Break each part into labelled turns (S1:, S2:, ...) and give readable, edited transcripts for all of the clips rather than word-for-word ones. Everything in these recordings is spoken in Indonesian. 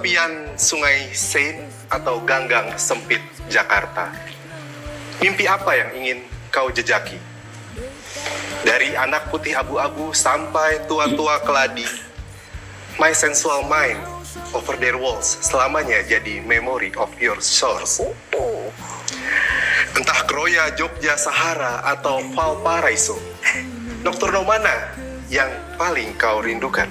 S1: tepian sungai Seine atau ganggang sempit Jakarta. Mimpi apa yang ingin kau jejaki? Dari anak putih abu-abu sampai tua-tua keladi, my sensual mind over their walls selamanya jadi memory of your shores. Entah Kroya, Jogja, Sahara, atau Valparaiso, Nocturno mana yang paling kau rindukan?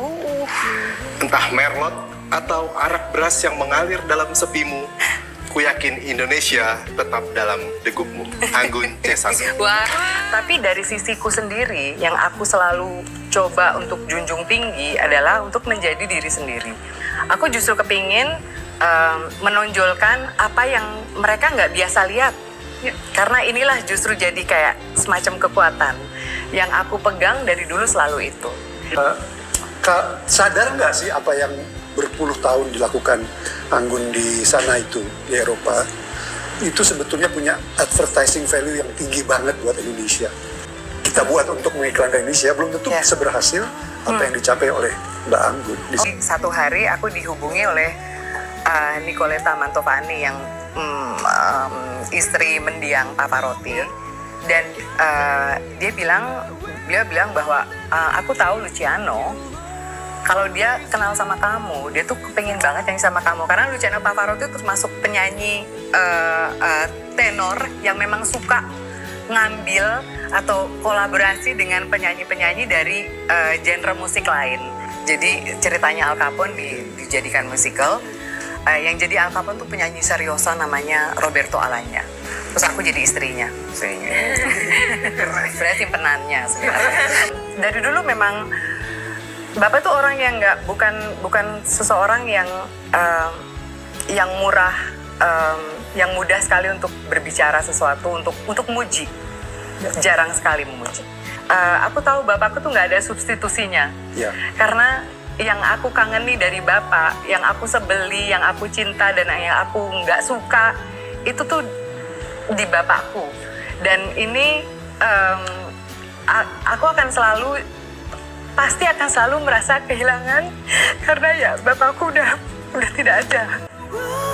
S1: Entah Merlot atau arak beras yang mengalir dalam sepimu, ku yakin Indonesia tetap dalam degupmu. Anggun C. Sasmi.
S2: Wah, tapi dari sisiku sendiri, yang aku selalu coba untuk junjung tinggi adalah untuk menjadi diri sendiri. Aku justru kepingin menonjolkan apa yang mereka nggak biasa lihat. Karena inilah justru jadi kayak semacam kekuatan yang aku pegang dari dulu selalu itu.
S3: Kak, sadar nggak sih apa yang berpuluh tahun dilakukan Anggun di sana itu, di Eropa, itu sebetulnya punya advertising value yang tinggi banget buat Indonesia. Kita buat untuk mengiklankan Indonesia, belum tentu bisa berhasil apa yang dicapai oleh Mbak Anggun.
S2: Satu hari aku dihubungi oleh Nicoletta Mantovani yang istri mendiang Pavarotti, dan dia bilang bahwa aku tahu Luciano, kalau dia kenal sama kamu, dia tuh kepengen banget nyanyi sama kamu. Karena Luciano Pavarotti itu termasuk penyanyi tenor yang memang suka ngambil atau kolaborasi dengan penyanyi-penyanyi dari genre musik lain. Jadi ceritanya Al Capone dijadikan musikal. Yang jadi Al Capone tuh penyanyi seriosa namanya Roberto Alagna. Terus aku jadi istrinya. Sebenarnya simpenannya sebenarnya. Dari dulu memang Bapak tuh orang yang bukan seseorang yang murah, yang mudah sekali untuk berbicara sesuatu, untuk muji. Jarang sekali memuji. Aku tahu Bapakku tuh nggak ada substitusinya. Karena yang aku kangeni dari Bapak, yang aku sebeli, yang aku cinta, dan yang aku nggak suka, itu tuh di Bapakku. Dan ini aku pasti akan selalu merasa kehilangan, karena ya Bapakku udah tidak ada.